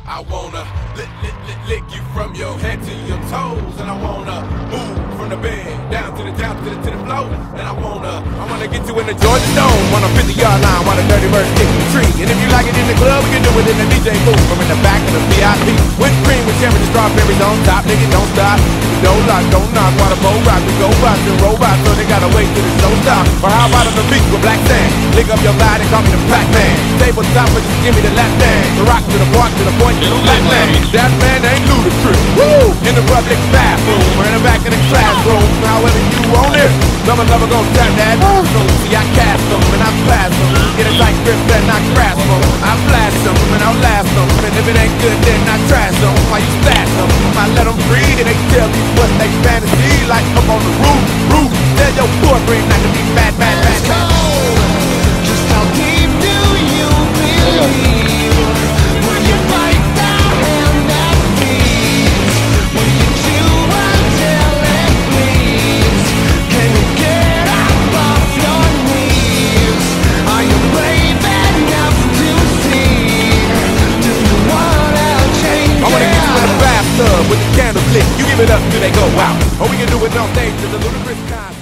I wanna lick you from your head to your toes, and I wanna move from the bed down to the floor, and I wanna get you in the Georgia Dome on a 50-yard line while the dirty birds kick the tree. And if you like it in the club, we can do it in the DJ booth from in the back of the VIP. With cream, with cherry, and strawberries on top, nigga, don't stop. Don't lock, don't knock, while the boat rock, we go box and robots, so they gotta wait till it's no stop. Or how about on the beach with black sand? Lick up your line and call me the Pac-Man. Tabletop, but just give me the lap dance. The rock to the park to the point to the black man. That man ain't ludicrous. Woo! In the public bathroom or in the back of the classroom, however you want it. Some lover gon' turn that. So see, I cast them and I blast them. Get a tight grip and I grasp them. I blast them and I'll last them. And if it ain't good, then I trash them. Why you stash them? I let them breathe and they tell me what they fantasy. Like up on the roof. Tell your boyfriend not to be bad. Just how deep do you believe? Will you bite down and that please? Will you chew until it bleeds? Can you get up off your knees? Are you brave enough to see? Do you wanna change I wanna get you in a bathtub with the candles lit. You give it up till they go out. Or we can do it on stage to the ludicrous time.